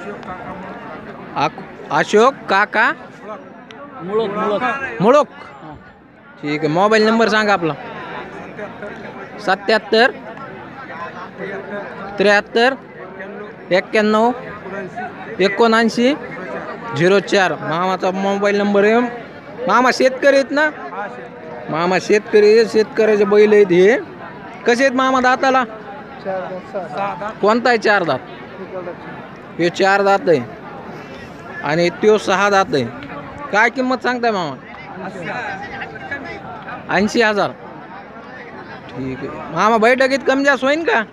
अशोक काका मुळोक. ठीक आहे. मोबाईल नंबर सांगा आपला. 77 73 91 79 04. मामाचा मोबाईल नंबर आहे. मामा शेतकरी आहेत ना? मामा शेतकरी. शेतकऱ्याचे बैल आहेत हे. कसे आहेत मामा दाताला? कोणता आहे 4 दात? हे 4 दात आहे आणि तो 6 दात आहे. काय किंमत सांगताय मामा? 80,000. ठीक आहे. मामा बैठकीत कमी जास्त होईन का?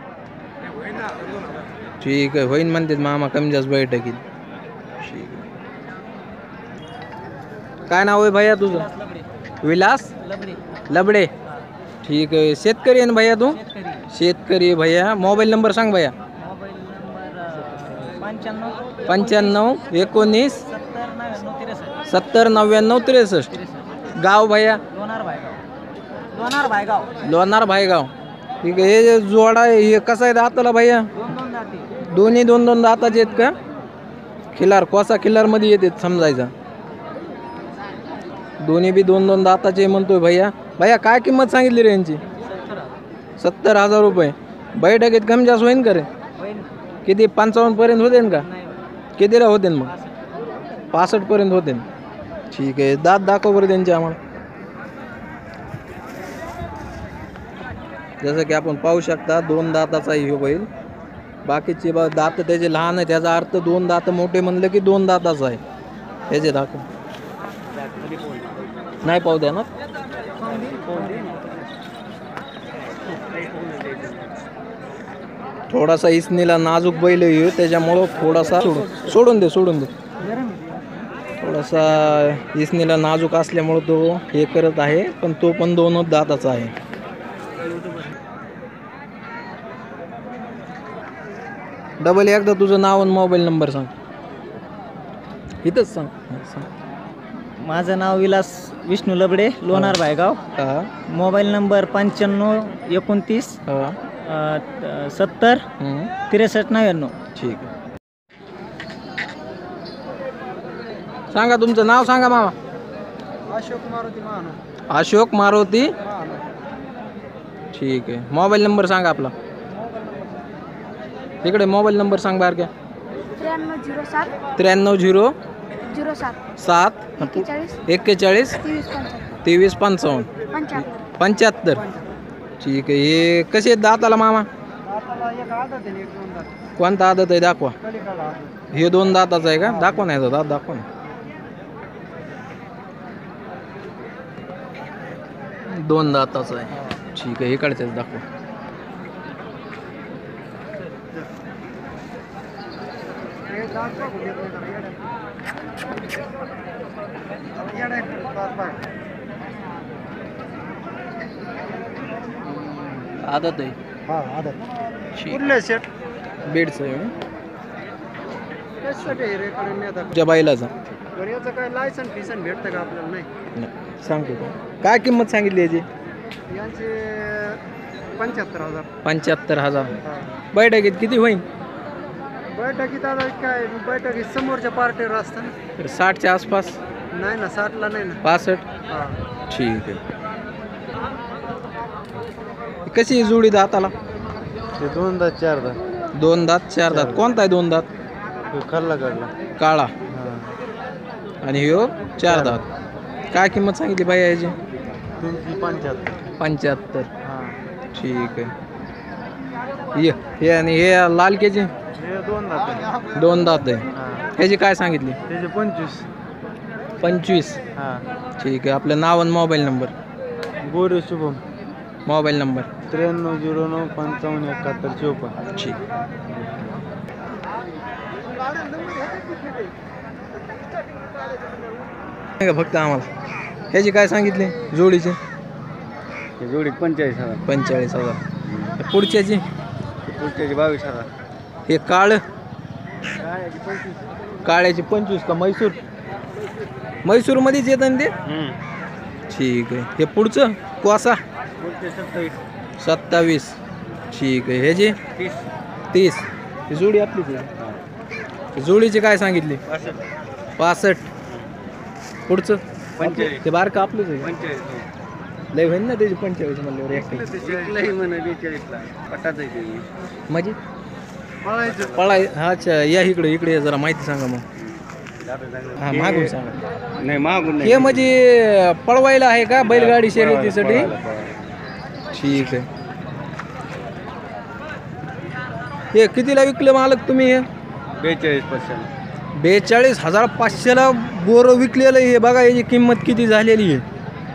ठीक आहे. होईन म्हणतात मामा कमी जास्त बैठकीत. ठीक आहे. काय नाव आहे भैया तुझं? विलास लबडे. ठीक आहे. शेतकरी आहे ना भैया तू? शेतकरी भैया. मोबाईल नंबर सांग भैया. 95 19 70 99 63. गाव भैया? लोणार भायगाव. ठीक आहे. हे जे जोडा आहे हे कसा आहे दाताला भैया? दोन्ही 2 दाताचे आहेत का? खिलार कोसा खिलार मध्ये येतात समजायचा. दोन्ही बी 2 दाताचे म्हणतोय भैया. भैया काय किंमत सांगितली रे यांची? 70,000 रुपये. बैठकीत कमी जास्त होईन का रे? किती 55 पर्यंत होते का? कितीला होते मग? 65 पर्यंत होते. ठीक आहे. दात दाखव बरं त्यांचे आम्हाला. जसं की आपण पाहू शकता 2 दाताचा आहे बैल. बाकीचे दात त्याचे लहान आहे त्याचा अर्थ 2 दात मोठे म्हणलं की 2 दाताचा आहे. त्याचे दाखव नाही पाहू द्या ना. थोडासा इसनीला नाजूक बैल आहे त्याच्यामुळं थोडासा सोडून दे. थोडासा इसनीला नाजूक असल्यामुळं तो हे करत आहे. पण तो पण 2 दाताचा आहे. डबल एकदा तुझं नाव आणि मोबाईल नंबर सांग. इथंच सांग. माझं नाव विलास विष्णू लबडे, लोणार भायगाव. Mobile number 95 29 70 63 99. ठीक आहे. सांगा तुमचं नाव सांगा मामा. अशोक मारुती. ठीक आहे. मोबाईल नंबर सांगा आपला. इकडे मोबाईल नंबर सांग बारक्या. 93 07 41 23 55 75. ठीक आहे. हे कसे आहेत दाताला मामा? कोणता आदत आहे दाखवा. हे 2 दाताचा आहे का? दाखवा नाही दात दाखवा ना. 2 दाताचा आहे. ठीक आहे. इकडच्याच दाखवा. आदत आहे. कुठले सेट बेडचं आहे त्यासाठी बैलाचा. याचं काय लायसन फिसन भेटतं का आपल्याला? नाही. सांगतो का? काय किंमत सांगितली याची? यांचे 75,000. 75,000. बैठकीत किती होईल? बैठकीत आता काय बैठकीत समोरच्या पार्टीवर असतं ना. 60च्या आसपास. नाही ना 60ला नाही ना. 65. हां. ठीक आहे. कशी आहे जोडी दाताला? ते 2 दात 4 दात. 2 दात 4 दात. कोणता आहे 2 दात? खाल्ला काढला काळा. आणि ह्यो 4 दात. काय किंमत सांगितली बाई याची? 75. हां. ठीक आहे. हे आणि हे लाल केजी? 2 दात आहे. 2 दात आहे. हां. ह्याची काय सांगितली? त्याचे 25. 25. हां. ठीक आहे. आपलं नाव आणि mobile number. Gore Shubham. Mobile number 9309 55 71 54. ठीक. फक्त आम्हाला ह्याची काय सांगितली जोडीची? जोडी 45,000. 45,000. पुढच्याची? पुढच्याची 22,000. हे काळ काळ्याची 25 का? म्हैसूरमध्येच येतं ना ते? ठीक आहे. हे पुढचं कोसा? 27. ठीक आहे. ह्याची 30. ही जोडी आपलीच आहे. जोडीची काय सांगितली? 65. पुढचं ते बार का आपलंच आहे? लय होईल ना त्याची 45 म्हणल्यावर एक म्हणजे पळाय. अच्छा या इकडे इकडे या जरा माहिती सांगा मग. हा मागून सांगा. नाही मागून हे म्हणजे पळवायला आहे का बैलगाडी शर्यतीसाठी? ठीक आहे. हे कितीला विकलं मालक तुम्ही? हे 42,500ला बोरं विकलेलं. हे बघा याची किंमत किती झालेली आहे.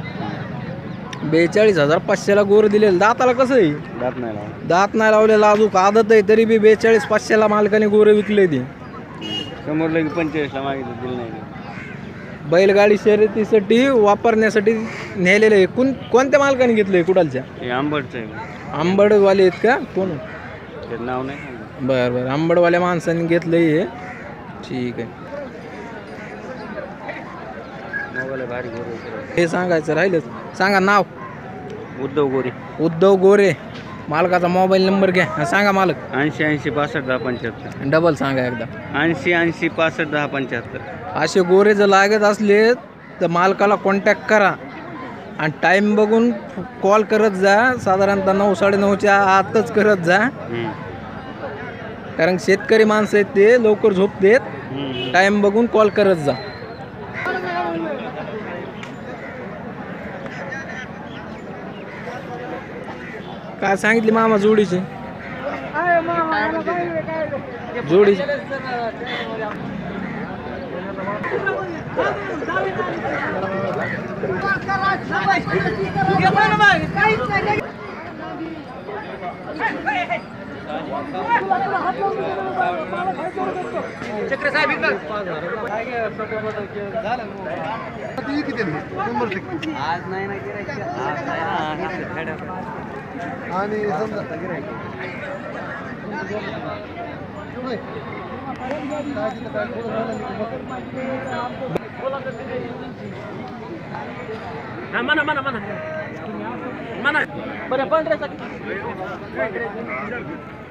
42,500ला गोर दिलेलं. दाताला कसं आहे? दात नाही लावलेला अजून आदत आहे तरी बी 42,500ला मालकाने गोर विकले ती. समोर लगे 45ला मागितलं दिलं नाही. बैलगाडी शर्यतीसाठी वापरण्यासाठी नेलेलं आहे. कोणत्या मालकाने घेतलंय? कुडालच्या? हे आंबडचं आहे. आंबडवाले आहेत का? कोण? ते नाव नाही. बरं बरं आंबडवाल्या माणसांनी घेतलंय हे. ठीक आहे. भारी हे सांगायचं राहिलंच. सांगा नाव. उद्धव गोरे. उद्धव गोरे. मालकाचा मोबाईल नंबर घ्या. हा, सांगा मालक. 80 80 65 10 75. डबल सांगा एकदा. 80 80 65 10 75. असे गोरे जर लागत असले तर मालकाला कॉन्टॅक्ट करा आणि टाईम बघून कॉल करत जा. साधारणतः 9 9:30च्या आतच करत जा, कारण शेतकरी माणसं आहेत ते लवकर झोपतेत. टाईम बघून कॉल करत जा. काय सांगितली मामा जोडीची? जोडी आणि म्हणा